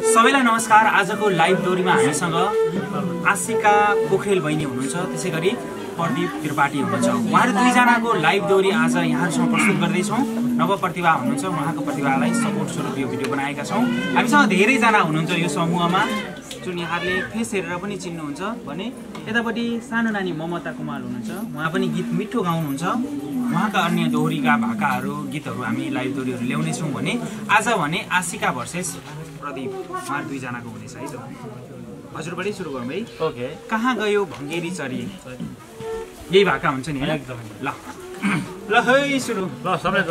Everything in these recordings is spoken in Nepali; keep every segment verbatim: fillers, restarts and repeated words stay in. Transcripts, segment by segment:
सबैलाई नमस्कार। आजको लाइभ दोहोरीमा हामीसँग आशिका पोखरेल बहिनी हुनुहुन्छ, त्यसै गरी प्रदीप त्रिपाठी हुनुहुन्छ। उहाँहरू दुईजनाको लाइभ दोहोरी आज यहाँहरूसँग प्रस्तुत गर्दैछौँ। नव प्रतिभा हुनुहुन्छ, उहाँको प्रतिभालाई सपोर्ट स्वरूप यो भिडियो बनाएका छौँ। हामीसँग धेरैजना हुनुहुन्छ यो समूहमा, जुन यहाँहरूले फेस हेरेर पनि चिन्नुहुन्छ भने यतापट्टि सानो नानी ममता कुमार हुनुहुन्छ, उहाँ पनि गीत मिठो गाउनुहुन्छ। उहाँका अन्य दोहोरीका भाकाहरू गीतहरू हामी लाइभ दोहोरीहरू ल्याउनेछौँ भने आज भने आशिका भर्सेस प्रदीप, उहाँहरू दुईजनाको हुनेछ है त। हजुरबाटै सुरु गरौँ है। ओके। कहाँ गयो भङ्गेरी चरी, यही भाका हुन्छ नि एकदम। ल ल है सुरु। ल सबै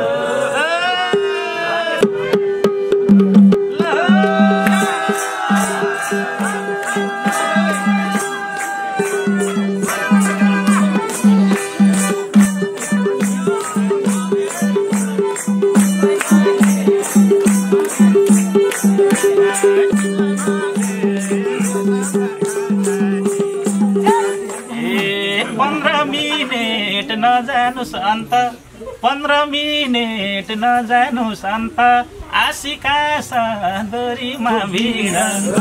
नजानुस् अन्त पन्ध्र मिनेट नजानुस् अन्त आशिका सदरीमा भिड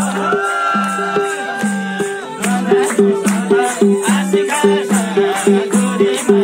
आशिका सदरीमा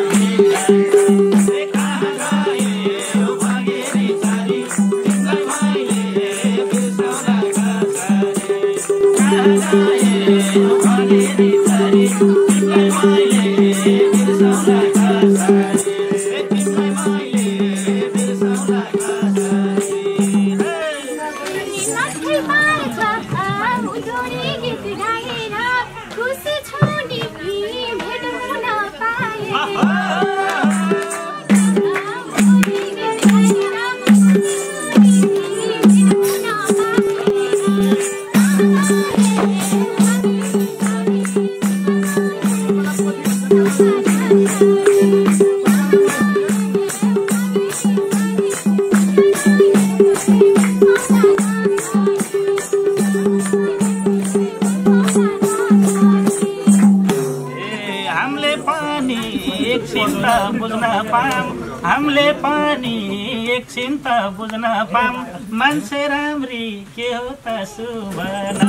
हामीले पनि एकछिन त बुझ्न पाम मान्छे राम्री के हो त सुभना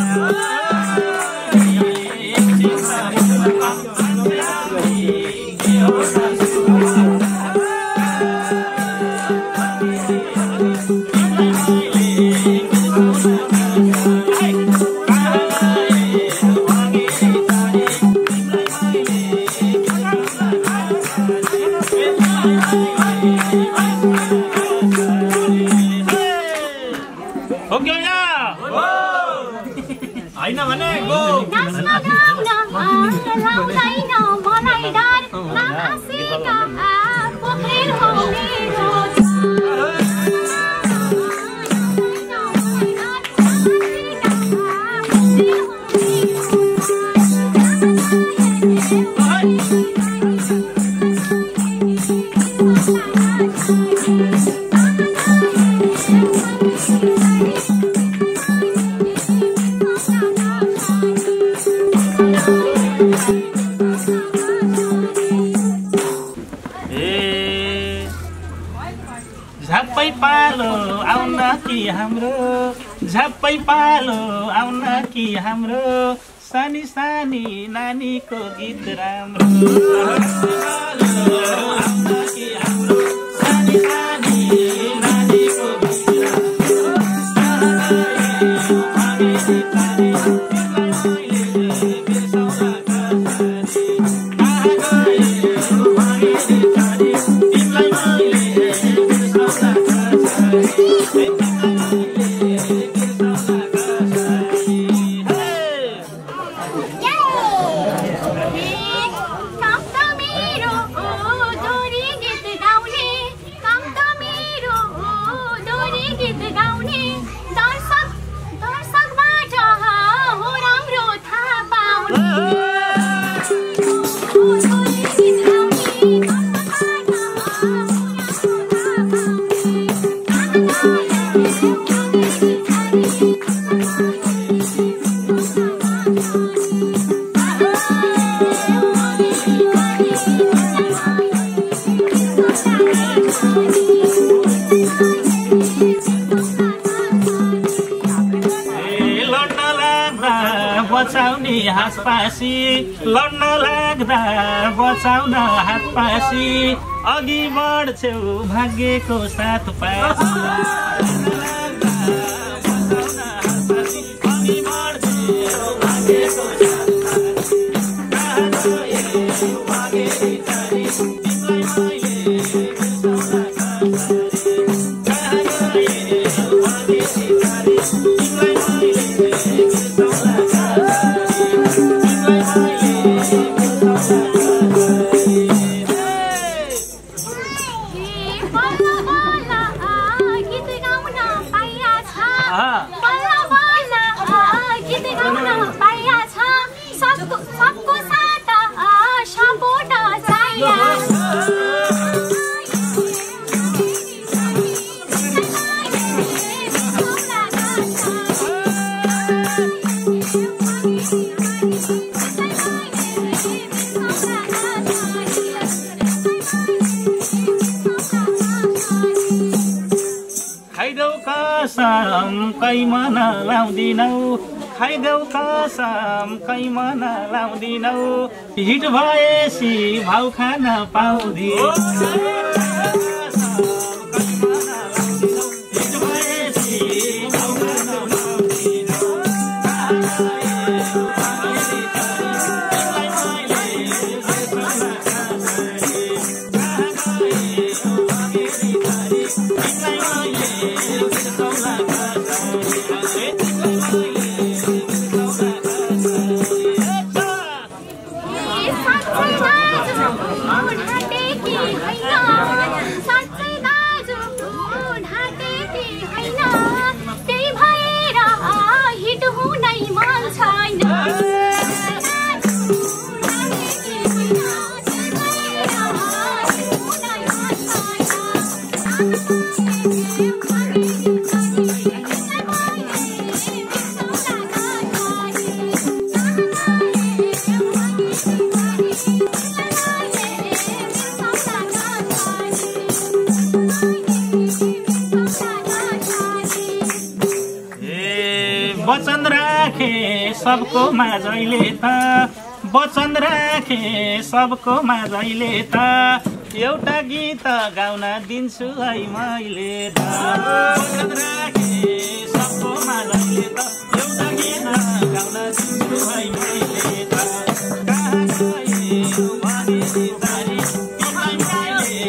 एकछिन त बुझ्न पाम मान्छे राम्री के हो त झप्पै पालो आउन कि हाम्रो झप्पै पालो आउन कि हाम्रो सानी सानी नानीको गीत राम्रो आउन कि हाम्रो सानी सानी नानीको गीत Come to me, बचाउने हातपासी लड्न लाग्दा बचाउन हातपासी अघि बढ्छौ भाग्यको साथ पासी अघि बढ्छौ भाग्यको कसम कैमा नलाउँदिनौ खाइदेऊ कसम कैमा नलाउँदिनौ हिट भएसी भाउ खान पाउँदिनौ वचन राखे सबको माझैले त वचन राखे सबको माझैले त एउटा गीत गाउन दिन्छु है मैले त वचन राखे सबको माझैले त एउटा गीत गाउन दिन्छु है मैले त कहाँ गयो भने बिचारी तिमीलाई मैले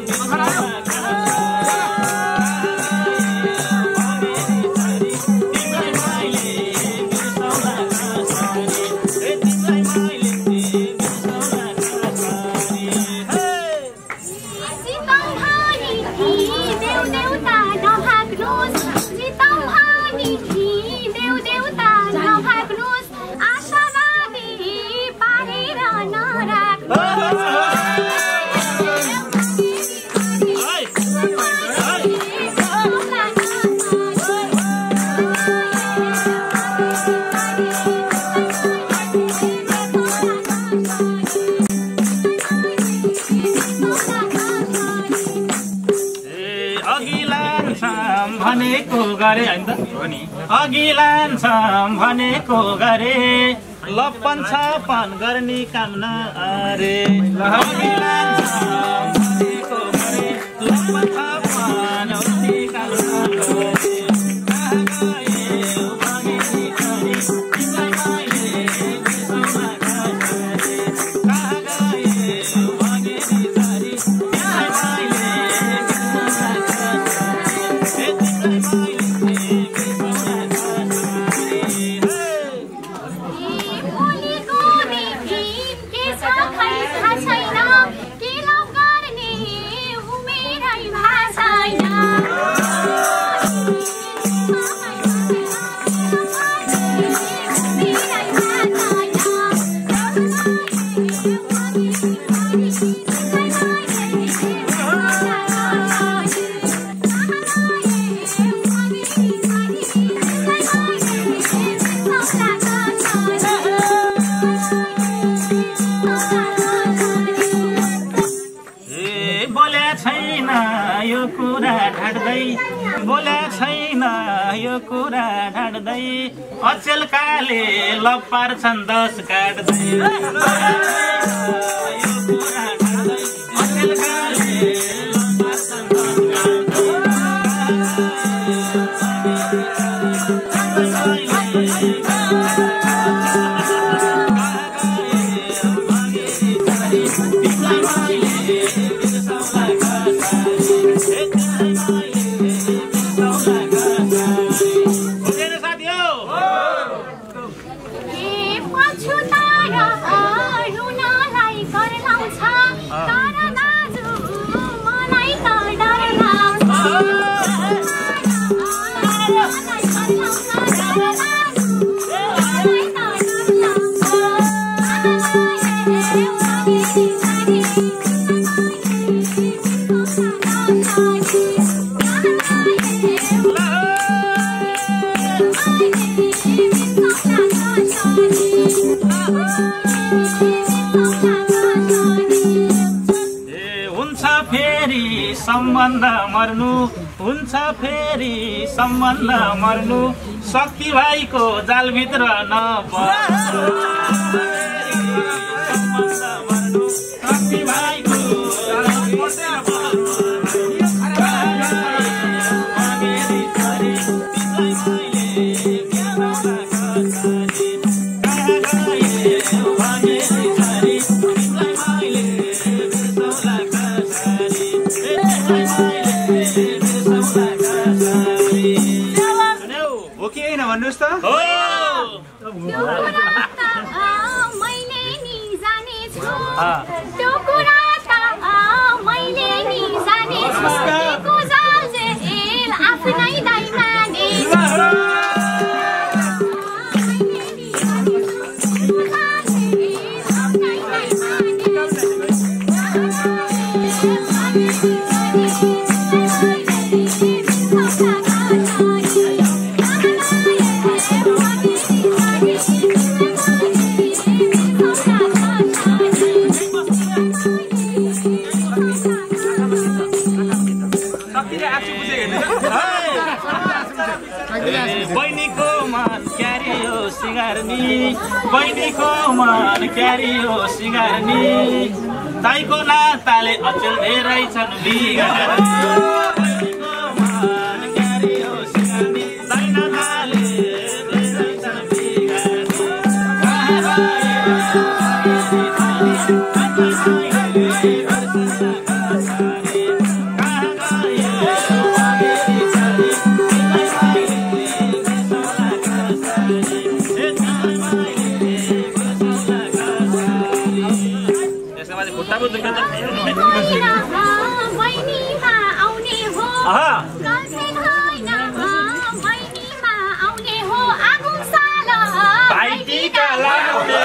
भनेको गरे हैन त अघि लान्छम भनेको गरे लपन छपन गर्ने काम न अरे अघि लान्छम भनेको गरे लपन छपन गर्ने काम न अरे कहाँ गयो भने बिचारी तिमीलाई मैले बिर्सौँ कसरी कहाँ गयो भने बिचारी तिमीलाई मैले छैन के लौ गर्ने उमेरै भाषा ढाड्दै अचेल काले लप पार्छन् दस काट्दै अचेल काले लप पार्छन् सम्बन्ध मर्नु हुन्छ फेरि सम्बन्ध मर्नु शक्ति भाइको जालभित्र नपर्नु शक्ति भाइको भन्नुहोस् त मैले नि जानेछु त्यो कुरा त मैले नि जानेछु को जाल आफ्नै दाइ माने बहिनीको मन क्यारियो सिँगार्नी बहिनीको मन क्यारियो सिँगार्नी दाइको नाताले अचेल धेरै छन् बिगार्नी बहिनीको मन क्यारियो सिँगार्नी दाइ नाताले धेरै छन् बहिनीमा आउने हो बहिनीमा आउने हो आगो साल भाइटिका लाउने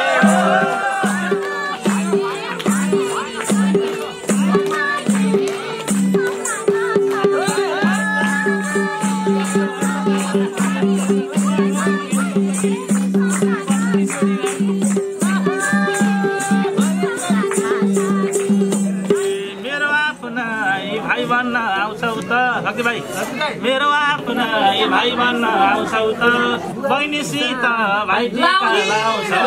भाइ मेरो आफ्नै भाइ भन्न आउँछौ त बहिनीसित भाइटिका लाउँछौ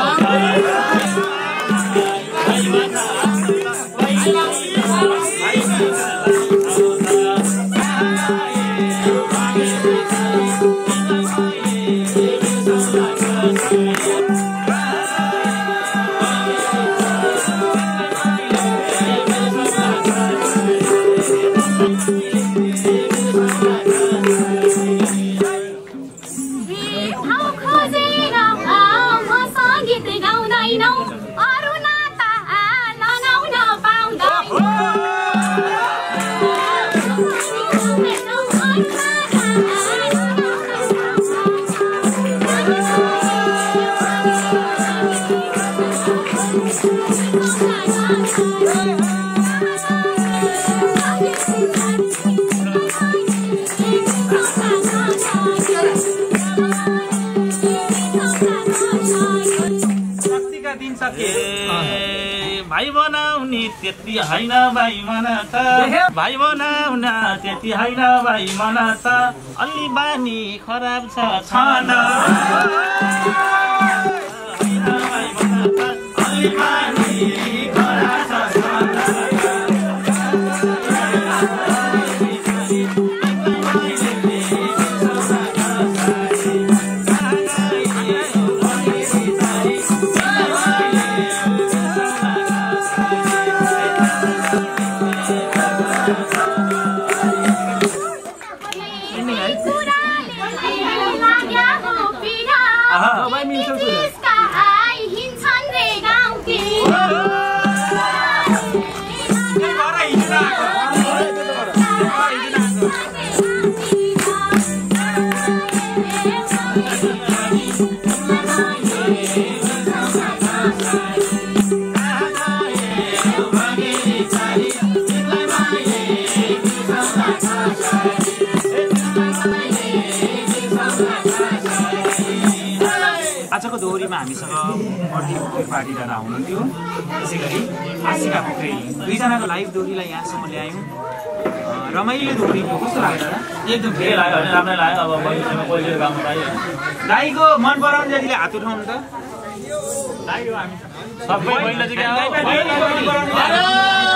भाइ बनाउने त्यति होइन भाइ मन त भाइ बनाउन त्यति होइन भाइ मन त अलि बानी खराब छ छन होइन भाइ मन त अलि बानी खराब छ छन आजको दोहोरीमा हामीसँग पर्दी पार्टी दादा हुनुहुन्थ्यो। त्यसै गरी आशिका पोखरेल दुईजनाको लाइभ दोहोरीलाई यहाँसम्म ल्यायौँ। रमाइलो दोहोरी कस्तो लाग्यो दादा? एकदम धेरै लाग्यो होइन, राम्रै लाग्यो। अब भविष्यमा कोही गाउनु पायो दाइको मन पराउने जतिले हात उठाउनु त सबै पहिला चाहिँ